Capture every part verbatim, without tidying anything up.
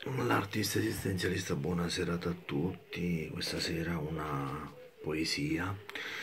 L'artista esistenzialista, buona serata a tutti. Questa sera una poesia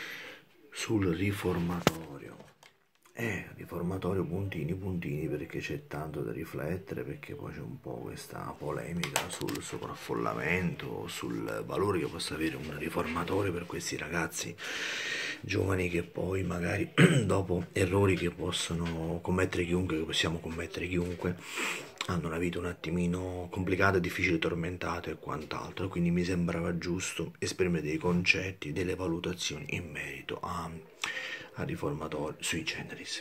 sul riformatorio. Eh, riformatorio puntini puntini perché c'è tanto da riflettere, perché poi c'è un po' questa polemica sul sovraffollamento, sul valore che possa avere un riformatorio per questi ragazzi giovani che poi magari dopo errori che possono commettere chiunque, che possiamo commettere chiunque, hanno una vita un attimino complicata, difficile, tormentata e quant'altro. Quindi mi sembrava giusto esprimere dei concetti, delle valutazioni in merito a, a riformatorio sui generis.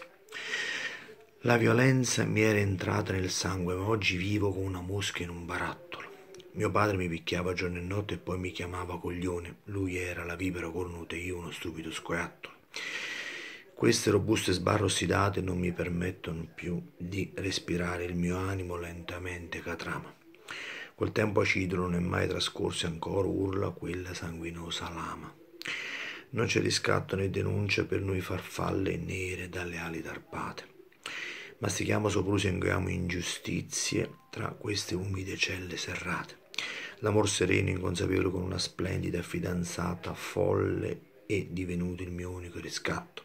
La violenza mi era entrata nel sangue, ma oggi vivo come una mosca in un barattolo. Mio padre mi picchiava giorno e notte e poi mi chiamava coglione. Lui era la vipera cornuta e io uno stupido scoiattolo. Queste robuste sbarre ossidate non mi permettono più di respirare, il mio animo lentamente catrama. Quel tempo acido non è mai trascorso e ancora urla quella sanguinosa lama. Non c'è riscatto né denuncia per noi farfalle nere dalle ali tarpate. Mastichiamo soprusi e ingoiamo ingiustizie tra queste umide celle serrate. L'amor sereno, inconsapevole con una splendida fidanzata, folle è divenuto il mio unico riscatto.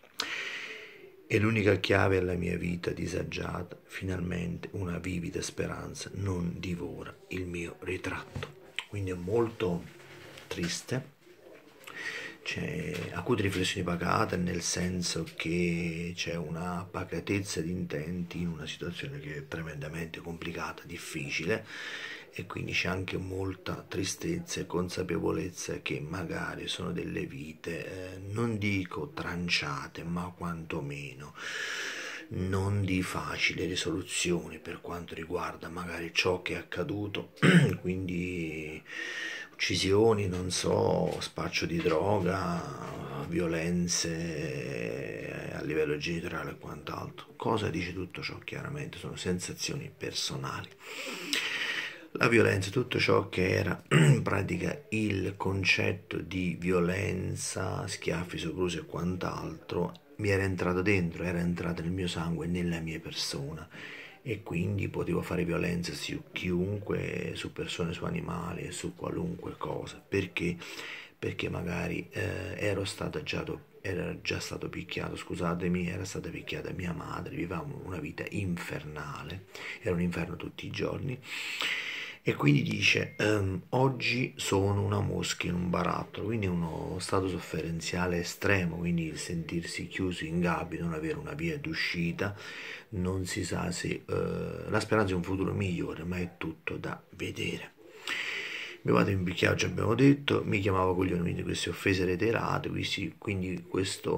E l'unica chiave alla mia vita disagiata, finalmente una vivida speranza non divora il mio ritratto. Quindi è molto triste, c'è acute riflessioni pacate, nel senso che c'è una pacatezza di intenti in una situazione che è tremendamente complicata, difficile, e quindi c'è anche molta tristezza e consapevolezza che magari sono delle vite, eh, non dico tranciate, ma quantomeno non di facile risoluzione per quanto riguarda magari ciò che è accaduto, quindi uccisioni, non so, spaccio di droga, violenze a livello genitoriale e quant'altro. Cosa dice tutto ciò? Chiaramente sono sensazioni personali. La violenza, tutto ciò che era in pratica il concetto di violenza, schiaffi, soprusi e quant'altro, mi era entrato dentro, era entrato nel mio sangue, nella mia persona, e quindi potevo fare violenza su chiunque, su persone, su animali, su qualunque cosa. Perché? Perché magari eh, ero stato già, era già stato picchiato, scusatemi, era stata picchiata mia madre, vivevamo una vita infernale, era un inferno tutti i giorni. E quindi dice, ehm, oggi sono una mosca in un barattolo, quindi è uno stato sofferenziale estremo, quindi il sentirsi chiuso in gabbia, non avere una via d'uscita, non si sa se eh, la speranza è un futuro migliore, ma è tutto da vedere. Mio padre mi picchiava, già abbiamo detto, mi chiamava coglione, quindi queste offese reiterate, quindi, quindi questa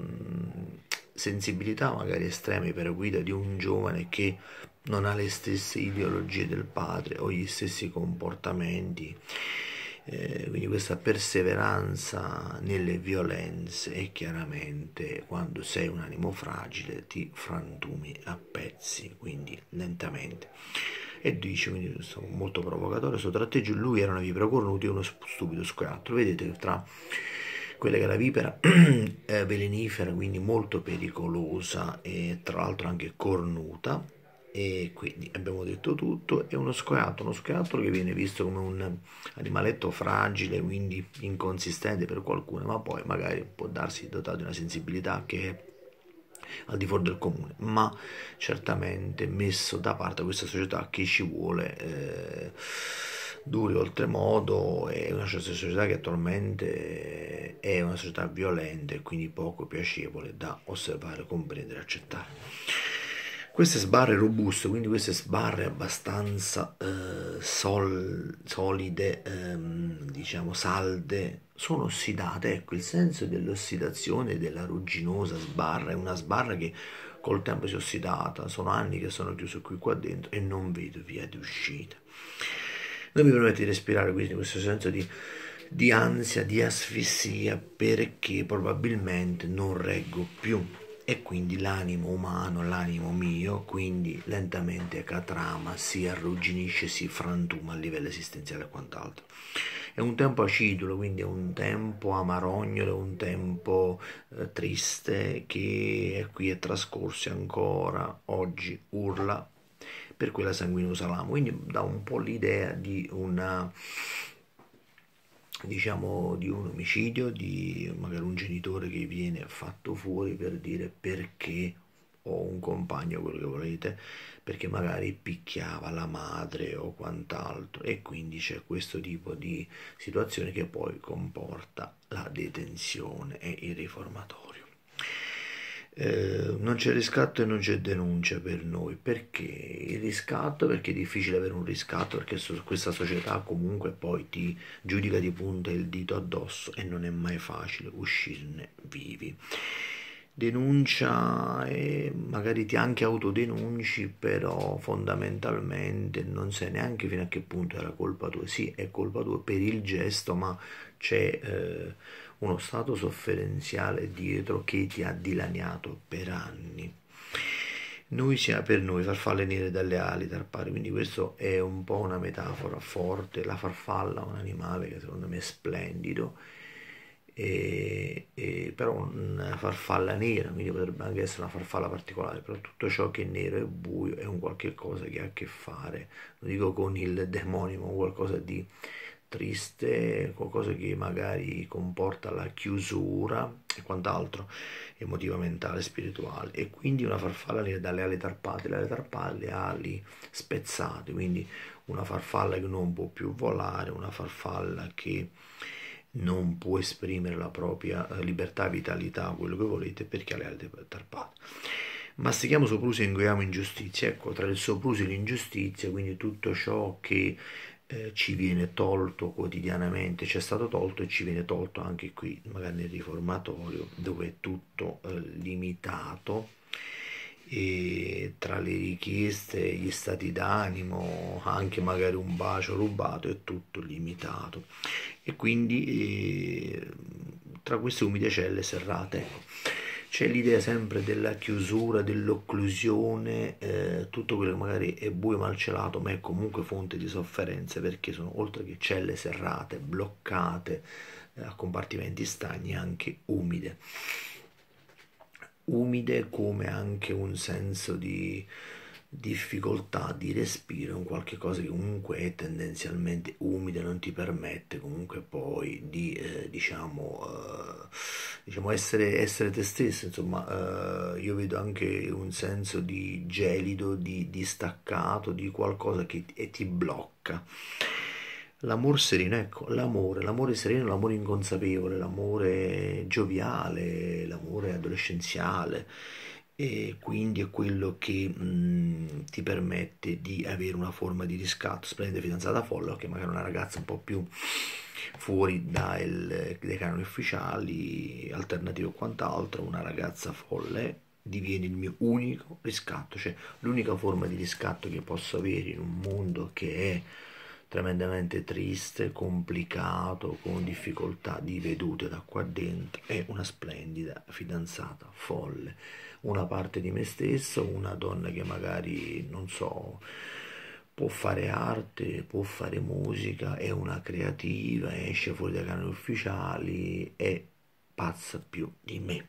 sensibilità magari estrema per guida di un giovane che non ha le stesse ideologie del padre o gli stessi comportamenti, eh, quindi questa perseveranza nelle violenze, e chiaramente quando sei un animo fragile ti frantumi a pezzi, quindi lentamente. E dice, quindi sono molto provocatorio, sto tratteggio, lui era una vipera cornuta e uno stupido scoiattolo. Vedete, tra quella che è la vipera eh, velenifera, quindi molto pericolosa e tra l'altro anche cornuta, e quindi abbiamo detto tutto. È uno scoiattolo, uno scoiattolo che viene visto come un animaletto fragile, quindi inconsistente per qualcuno, ma poi magari può darsi dotato di una sensibilità che è al di fuori del comune, ma certamente messo da parte da questa società che ci vuole eh, duri oltremodo. È una società che attualmente è una società violenta e quindi poco piacevole da osservare, comprendere e accettare. Queste sbarre robuste, quindi queste sbarre abbastanza eh, sol, solide, ehm, diciamo salde, sono ossidate. Ecco, il senso dell'ossidazione della rugginosa sbarra è una sbarra che col tempo si è ossidata. Sono anni che sono chiuso qui qua dentro e non vedo via di uscita. Non mi permette di respirare, quindi questo senso di, di ansia, di asfissia, perché probabilmente non reggo più. E quindi l'animo umano, l'animo mio, quindi lentamente catrama, si arrugginisce, si frantuma a livello esistenziale e quant'altro. È un tempo acidulo, quindi è un tempo amarognolo, è un tempo eh, triste che è qui, è trascorso e ancora oggi urla per quella sanguinosa lama, quindi dà un po' l'idea di una, diciamo, di un omicidio, di magari un genitore che viene fatto fuori per dire perché o un compagno, quello che volete, perché magari picchiava la madre o quant'altro, e quindi c'è questo tipo di situazione che poi comporta la detenzione e il riformatorio. Eh, non c'è riscatto e non c'è denuncia per noi. Perché il riscatto? Perché è difficile avere un riscatto, perché questa società comunque poi ti giudica di punta il dito addosso e non è mai facile uscirne vivi. Denuncia e magari ti anche autodenunci, però fondamentalmente non sai neanche fino a che punto era colpa tua. Sì, è colpa tua per il gesto, ma c'è eh, uno stato sofferenziale dietro che ti ha dilaniato per anni. Noi siamo per noi farfalle nere dalle ali tarpare, quindi questo è un po' una metafora forte. La farfalla è un animale che secondo me è splendido, e, e però una farfalla nera, quindi potrebbe anche essere una farfalla particolare, però tutto ciò che è nero e buio è un qualche cosa che ha a che fare, non dico con il demonio, ma qualcosa di triste, qualcosa che magari comporta la chiusura e quant'altro, emotiva, mentale, spirituale. E quindi una farfalla nera dalle ali tarpate, le ali tarpate, le ali spezzate, quindi una farfalla che non può più volare, una farfalla che non può esprimere la propria libertà, vitalità, quello che volete, perché ha le ali tarpate. Mastichiamo soprusi e ingoiamo ingiustizia. Ecco, tra il soprusi e l'ingiustizia, quindi tutto ciò che eh, ci viene tolto quotidianamente, ci è stato tolto e ci viene tolto anche qui, magari nel riformatorio, dove è tutto eh, limitato, e tra le richieste, gli stati d'animo, anche magari un bacio rubato, è tutto limitato. E quindi eh, tra queste umide celle serrate, ecco, c'è l'idea sempre della chiusura, dell'occlusione, eh, tutto quello che magari è buio malcelato, ma è comunque fonte di sofferenze, perché sono, oltre che celle serrate, bloccate, eh, a compartimenti stagni, anche umide. Umide come anche un senso di difficoltà di respiro, un qualche cosa che comunque è tendenzialmente umida, non ti permette comunque poi di eh, diciamo, eh, diciamo essere, essere te stesso, insomma. Eh, io vedo anche un senso di gelido, di distaccato, di qualcosa che e ti blocca. L'amore sereno, ecco, l'amore, l'amore sereno, l'amore inconsapevole, l'amore gioviale, l'amore adolescenziale, e quindi è quello che mh, ti permette di avere una forma di riscatto. Splendida fidanzata folle, che magari una ragazza un po' più fuori dai, dai canoni ufficiali, alternativo o quant'altro, una ragazza folle diviene il mio unico riscatto, cioè l'unica forma di riscatto che posso avere in un mondo che è tremendamente triste, complicato, con difficoltà di vedute da qua dentro, è una splendida fidanzata folle, una parte di me stesso, una donna che magari, non so, può fare arte, può fare musica, è una creativa, esce fuori dai canali ufficiali, è pazza più di me.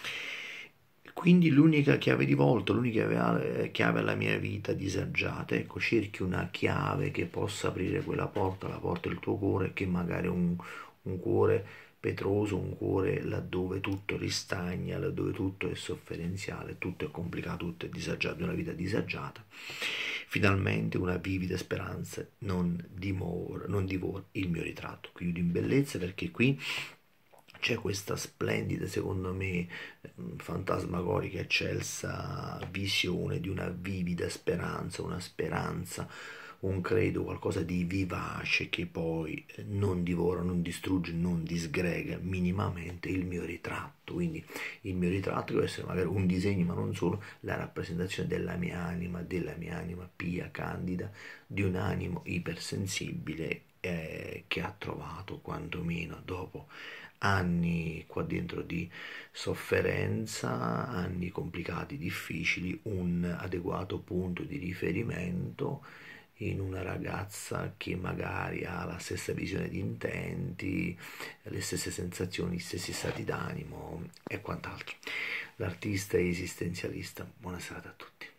Quindi l'unica chiave di volta, l'unica chiave alla mia vita disagiata, ecco, cerchi una chiave che possa aprire quella porta, la porta del tuo cuore, che magari è un, un cuore petroso, un cuore laddove tutto ristagna, laddove tutto è sofferenziale, tutto è complicato, tutto è disagiato, una vita disagiata. Finalmente una vivida speranza non dimora, non divora il mio ritratto. Chiudo in bellezza, perché qui c'è questa splendida, secondo me, fantasmagorica, eccelsa visione di una vivida speranza, una speranza, un credo, qualcosa di vivace che poi non divora, non distrugge, non disgrega minimamente il mio ritratto. Quindi il mio ritratto deve essere magari un disegno, ma non solo, la rappresentazione della mia anima, della mia anima pia, candida, di un animo ipersensibile, eh, che ha trovato, quantomeno dopo anni qua dentro di sofferenza, anni complicati, difficili, un adeguato punto di riferimento in una ragazza che magari ha la stessa visione di intenti, le stesse sensazioni, gli stessi stati d'animo e quant'altro. L'artista esistenzialista. Buona serata a tutti.